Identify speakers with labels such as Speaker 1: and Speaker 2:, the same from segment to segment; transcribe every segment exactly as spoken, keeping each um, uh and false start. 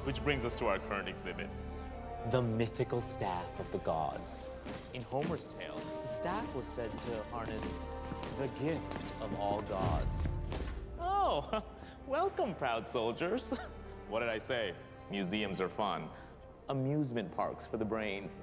Speaker 1: Which brings us to our current exhibit.
Speaker 2: The mythical staff of the gods. In Homer's tale, the staff was said to harness the gift of all gods. Oh, welcome, proud soldiers.
Speaker 1: What did I say? Museums are fun.
Speaker 2: Amusement parks for the brains.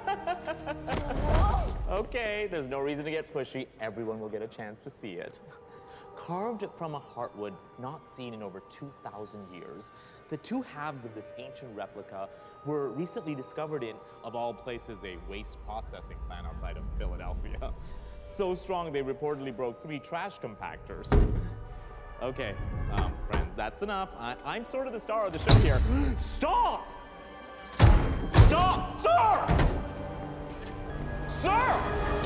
Speaker 2: Okay, there's no reason to get pushy. Everyone will get a chance to see it. Carved from a heartwood not seen in over two thousand years, the two halves of this ancient replica were recently discovered in, of all places, a waste processing plant outside of Philadelphia. So strong they reportedly broke three trash compactors. Okay, um, friends, that's enough. I I'm sort of the star of the show here. Stop! Stop! Sir! Sir!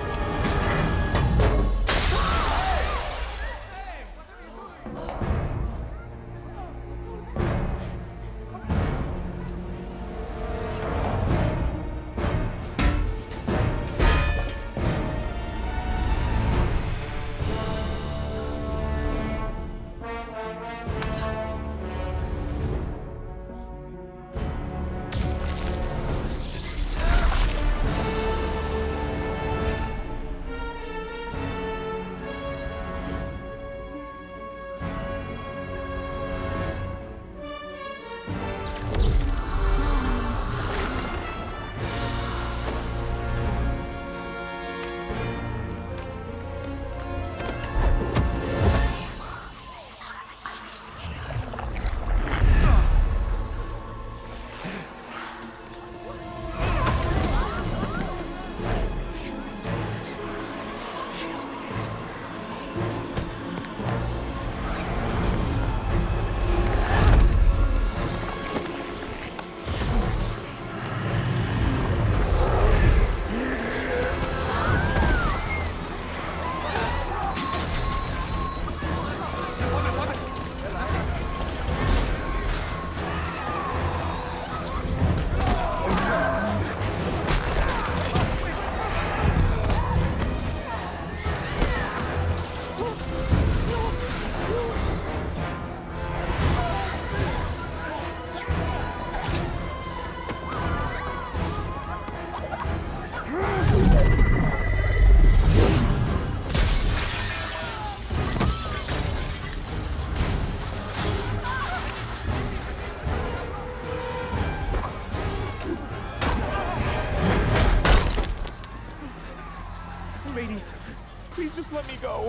Speaker 1: Ladies, please just let me go.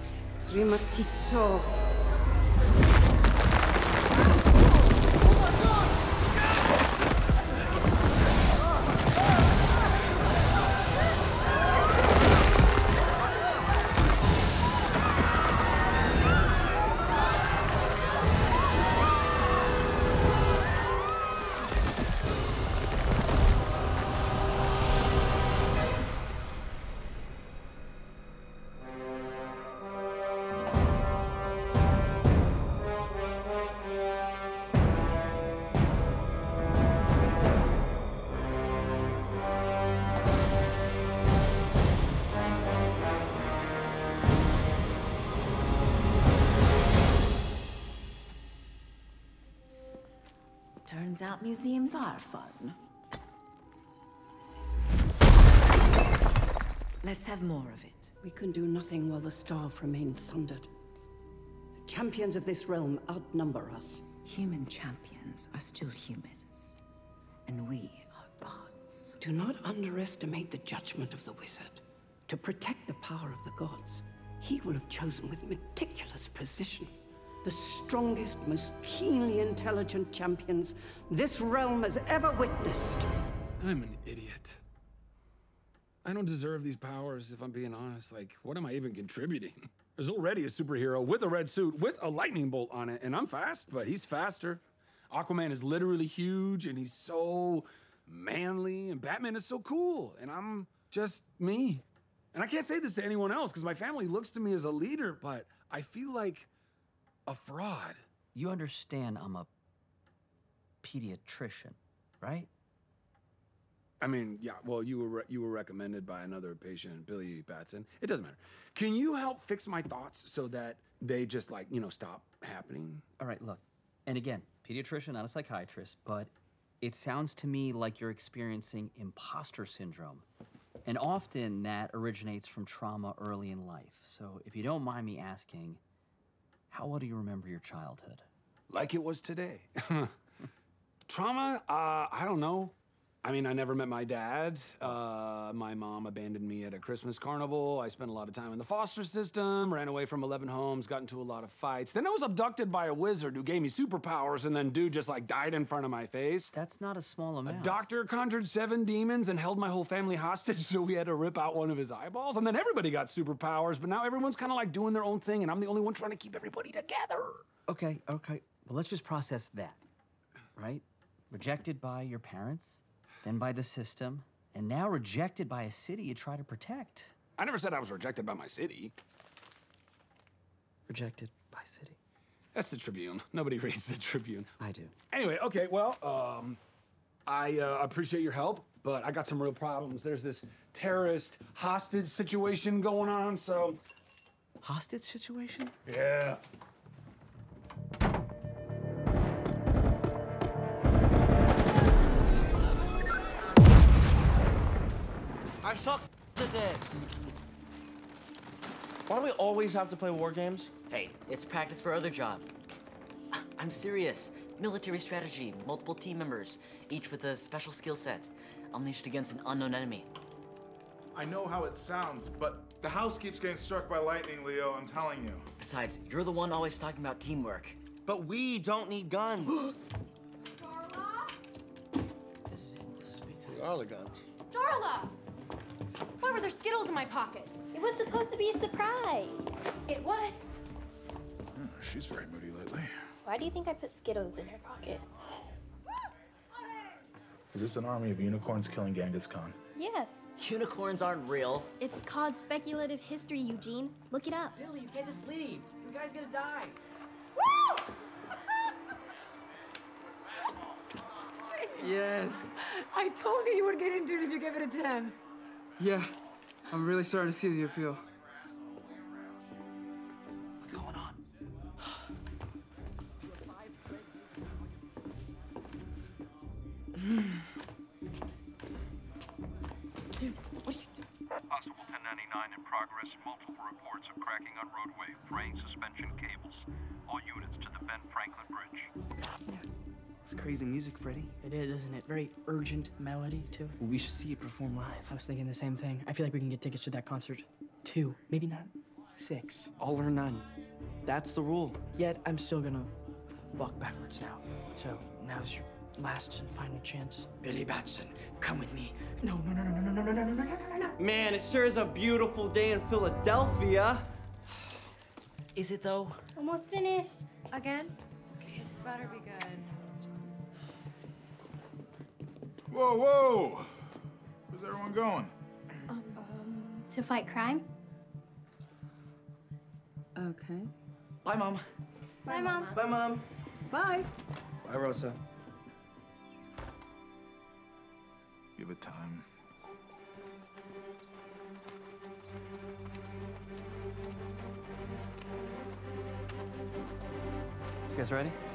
Speaker 3: Srimatitso.
Speaker 4: Turns out museums are fun. Let's have more of it.
Speaker 3: We can do nothing while the staff remains sundered. The champions of this realm outnumber us.
Speaker 4: Human champions are still humans. And we are gods.
Speaker 3: Do not underestimate the judgment of the wizard. To protect the power of the gods, he will have chosen with meticulous precision the strongest, most keenly intelligent champions this realm has ever witnessed.
Speaker 5: I'm an idiot. I don't deserve these powers, if I'm being honest. Like, what am I even contributing? There's already a superhero with a red suit with a lightning bolt on it, and I'm fast, but he's faster. Aquaman is literally huge, and he's so manly, and Batman is so cool, and I'm just me. And I can't say this to anyone else, because my family looks to me as a leader, but I feel like a fraud.
Speaker 6: You understand I'm a pediatrician, right?
Speaker 5: I mean, yeah, well, you were you were recommended by another patient, Billy Batson. It doesn't matter. Can you help fix my thoughts so that they just, like, you know, stop happening?
Speaker 6: All right, look. And again, pediatrician, not a psychiatrist, but it sounds to me like you're experiencing imposter syndrome. And often that originates from trauma early in life. So if you don't mind me asking, how well do you remember your childhood?
Speaker 5: Like it was today. Trauma? Uh, I don't know. I mean, I never met my dad. Uh, my mom abandoned me at a Christmas carnival. I spent a lot of time in the foster system, ran away from eleven homes, got into a lot of fights. Then I was abducted by a wizard who gave me superpowers, and then dude just like died in front of my face.
Speaker 6: That's not a small
Speaker 5: A
Speaker 6: amount.
Speaker 5: doctor conjured seven demons and held my whole family hostage, so we had to rip out one of his eyeballs. And then everybody got superpowers, but now everyone's kind of like doing their own thing, and I'm the only one trying to keep everybody together.
Speaker 6: Okay, okay. Well, let's just process that, right? Rejected by your parents, then by the system, and now rejected by a city you try to protect.
Speaker 5: I never said I was rejected by my city.
Speaker 6: Rejected by city.
Speaker 5: That's the Tribune. Nobody reads the Tribune.
Speaker 6: I do.
Speaker 5: Anyway, okay, well, um, I uh, appreciate your help, but I got some real problems. There's this terrorist hostage situation going on, so...
Speaker 6: Hostage situation?
Speaker 5: Yeah.
Speaker 7: I suck at this. Why do we always have to play war games?
Speaker 8: Hey, it's practice for other job. I'm serious. Military strategy, multiple team members, each with a special skill set, unleashed against an unknown enemy.
Speaker 9: I know how it sounds, but the house keeps getting struck by lightning, Leo, I'm telling you.
Speaker 8: Besides, you're the one always talking about teamwork.
Speaker 7: But we don't need guns.
Speaker 10: Darla?
Speaker 8: This is it. This is big time.
Speaker 7: Darla guns.
Speaker 10: Darla! Why were there Skittles in my pockets?
Speaker 11: It was supposed to be a surprise.
Speaker 10: It was.
Speaker 9: Hmm, she's very moody lately.
Speaker 11: Why do you think I put Skittles in her pocket?
Speaker 9: Is this an army of unicorns killing Genghis Khan?
Speaker 11: Yes.
Speaker 8: Unicorns aren't real.
Speaker 11: It's called speculative history, Eugene. Look it up.
Speaker 8: Billy, you can't just leave. Your guy's gonna die.
Speaker 10: Woo!
Speaker 12: Yes. I told you you would get into it if you gave it a chance. Yeah, I'm really starting to see the appeal.
Speaker 8: What's going on? Dude, what are you doing?
Speaker 13: Possible ten ninety-nine in progress. Multiple reports of cracking on roadway, fraying suspension cables. All units to the Ben Franklin Bridge.
Speaker 12: It's crazy music, Freddie.
Speaker 14: It is, isn't it? Very urgent melody, too.
Speaker 12: Well, we should see it perform live.
Speaker 14: I was thinking the same thing. I feel like we can get tickets to that concert. Two, maybe not six.
Speaker 12: All or none. That's the rule.
Speaker 14: Yet, I'm still gonna walk backwards now. So, now's your last and final chance. Billy Batson, come with me. No, no, no, no, no, no, no, no, no, no, no, no, no.
Speaker 7: Man, it sure is a beautiful day in Philadelphia.
Speaker 8: Is it though?
Speaker 11: Almost finished.
Speaker 10: Again? Okay, this better be good.
Speaker 9: Whoa, whoa! Where's everyone going?
Speaker 11: Um, to fight crime?
Speaker 12: Okay.
Speaker 14: Bye, Mom.
Speaker 11: Bye, Mom.
Speaker 14: Bye, Mom.
Speaker 12: Bye.
Speaker 14: Bye, Rosa.
Speaker 9: Give it time.
Speaker 12: You guys ready?